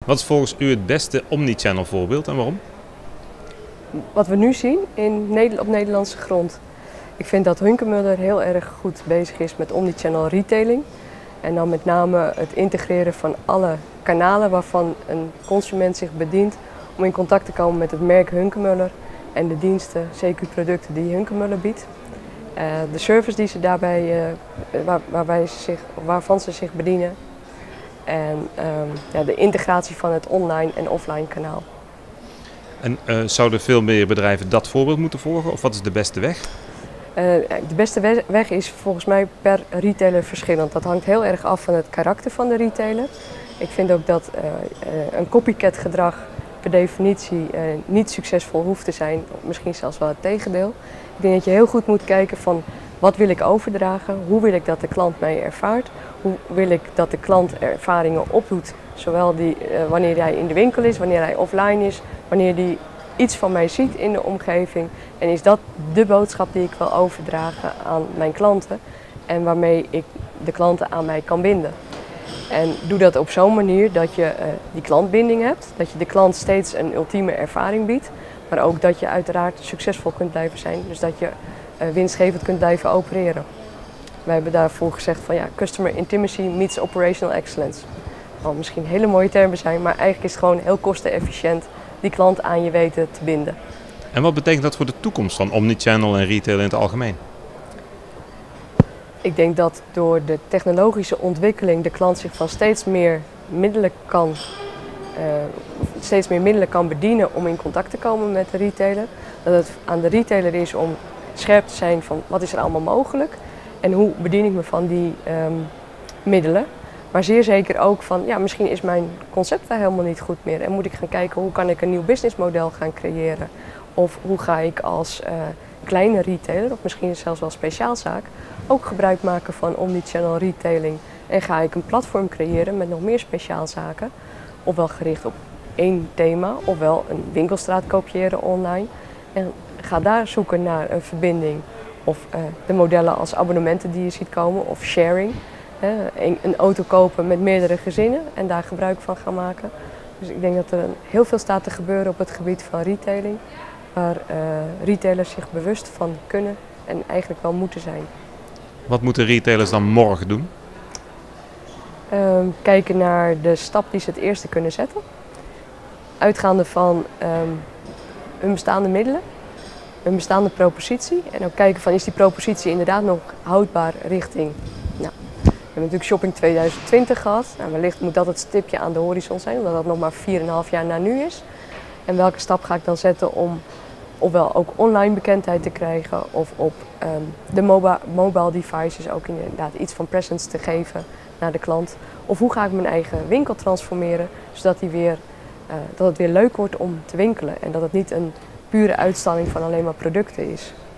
Wat is volgens u het beste omnichannel voorbeeld en waarom? Wat we nu zien op Nederlandse grond. Ik vind dat Hunkemöller heel erg goed bezig is met omnichannel retailing. En dan met name het integreren van alle kanalen waarvan een consument zich bedient om in contact te komen met het merk Hunkemöller en de diensten, CQ-producten die Hunkemöller biedt. De service die ze daarbij, waarvan ze zich bedienen. En de integratie van het online en offline kanaal. En zouden veel meer bedrijven dat voorbeeld moeten volgen of wat is de beste weg? De beste weg is volgens mij per retailer verschillend. Dat hangt heel erg af van het karakter van de retailer. Ik vind ook dat een copycat gedrag per definitie niet succesvol hoeft te zijn. Misschien zelfs wel het tegendeel. Ik denk dat je heel goed moet kijken van wat wil ik overdragen, hoe wil ik dat de klant mij ervaart, hoe wil ik dat de klant ervaringen opdoet. Zowel wanneer hij in de winkel is, wanneer hij offline is, wanneer hij iets van mij ziet in de omgeving. En is dat de boodschap die ik wil overdragen aan mijn klanten en waarmee ik de klanten aan mij kan binden. En doe dat op zo'n manier dat je die klantbinding hebt, dat je de klant steeds een ultieme ervaring biedt, maar ook dat je uiteraard succesvol kunt blijven zijn, dus dat je winstgevend kunt blijven opereren. Wij hebben daarvoor gezegd van ja, customer intimacy meets operational excellence. Wat misschien hele mooie termen zijn, maar eigenlijk is het gewoon heel kostenefficiënt die klant aan je weten te binden. En wat betekent dat voor de toekomst van omnichannel en retail in het algemeen? Ik denk dat door de technologische ontwikkeling de klant zich van steeds meer middelen kan bedienen om in contact te komen met de retailer. Dat het aan de retailer is om scherp te zijn van wat is er allemaal mogelijk en hoe bedien ik me van die middelen. Maar zeer zeker ook van ja, misschien is mijn concept wel helemaal niet goed meer en moet ik gaan kijken hoe kan ik een nieuw businessmodel gaan creëren. Of hoe ga ik als kleine retailer, of misschien zelfs wel speciaalzaak, ook gebruik maken van omnichannel retailing. En ga ik een platform creëren met nog meer speciaalzaken, ofwel gericht op één thema, ofwel een winkelstraat kopiëren online. En ga daar zoeken naar een verbinding of de modellen als abonnementen die je ziet komen of sharing. Een auto kopen met meerdere gezinnen en daar gebruik van gaan maken. Dus ik denk dat er heel veel staat te gebeuren op het gebied van retailing, waar retailers zich bewust van kunnen en eigenlijk wel moeten zijn. Wat moeten retailers dan morgen doen? Kijken naar de stap die ze het eerste kunnen zetten. Uitgaande van hun bestaande middelen, hun bestaande propositie. En ook kijken van is die propositie inderdaad nog houdbaar richting. Nou, we hebben natuurlijk Shopping 2020 gehad. Nou, wellicht moet dat het stipje aan de horizon zijn, omdat dat nog maar 4,5 jaar na nu is. En welke stap ga ik dan zetten om ofwel ook online bekendheid te krijgen of op de mobile devices ook inderdaad iets van presence te geven naar de klant. Of hoe ga ik mijn eigen winkel transformeren zodat dat het weer leuk wordt om te winkelen en dat het niet een pure uitstalling van alleen maar producten is.